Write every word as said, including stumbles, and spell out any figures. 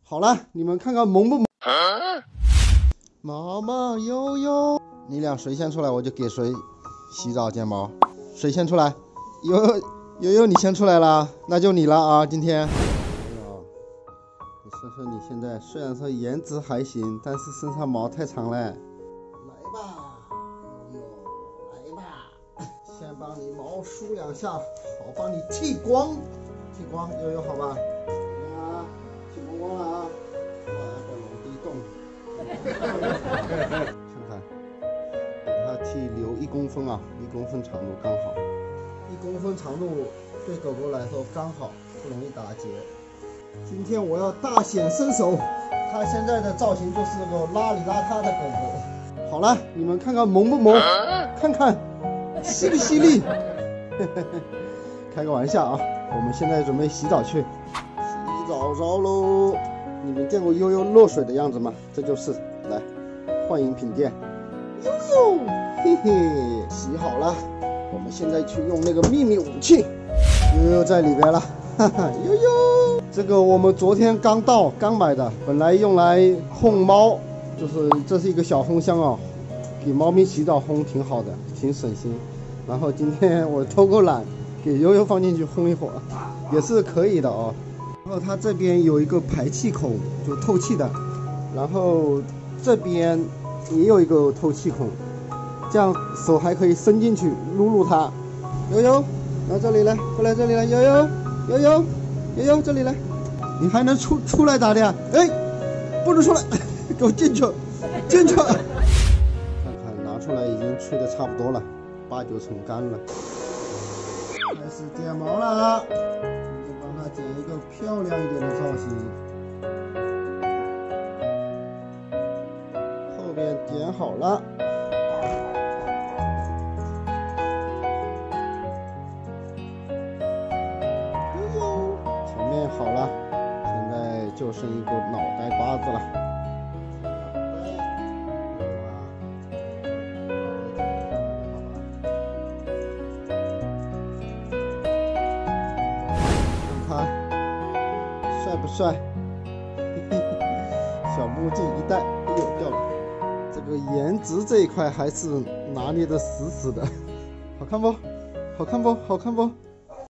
好了，你们看看萌不萌？毛毛悠悠，你俩谁先出来我就给谁洗澡剪毛。谁先出来？悠悠悠悠，你先出来了，那就你了啊！今天，哎呦，你说说你现在虽然说颜值还行，但是身上毛太长了。来吧，悠悠，来吧，先帮你毛梳两下，好帮你剃光，剃光，悠悠好吧？啊，剃光光了啊！看看，给它剃留一公分啊，一公分长度刚好，一公分长度对狗狗来说刚好，不容易打结。今天我要大显身手，它现在的造型就是个邋里邋遢的狗狗。好了，你们看看萌不萌？看看犀不犀利？开个玩笑啊，我们现在准备洗澡去，洗澡澡喽。你们见过悠悠落水的样子吗？这就是来幻影品店，悠悠，嘿嘿，洗好了，我们现在去用那个秘密武器，悠悠在里边了，哈哈，悠悠，这个我们昨天刚到刚买的，本来用来烘猫，就是这是一个小烘箱哦，给猫咪洗澡烘挺好的，挺省心。然后今天我偷个懒，给悠悠放进去烘一会儿，也是可以的哦。然后它这边有一个排气孔，就透气的，然后这边也有一个透气孔，这样手还可以伸进去撸撸它。悠悠，来这里来，过来这里来，悠悠，悠悠，悠悠，这里来，你还能出出来咋的呀？哎，不能出来，给我进去，进去。看看拿出来已经吹得差不多了，八九成干了，开始剪毛了。剪一个漂亮一点的造型，后边剪好了，悠悠，前面好了，现在就剩一个脑袋瓜子了。帅不帅？小墨镜一戴，哎呦掉了。这个颜值这一块还是拿捏的死死的，好看不？好看不？好看不？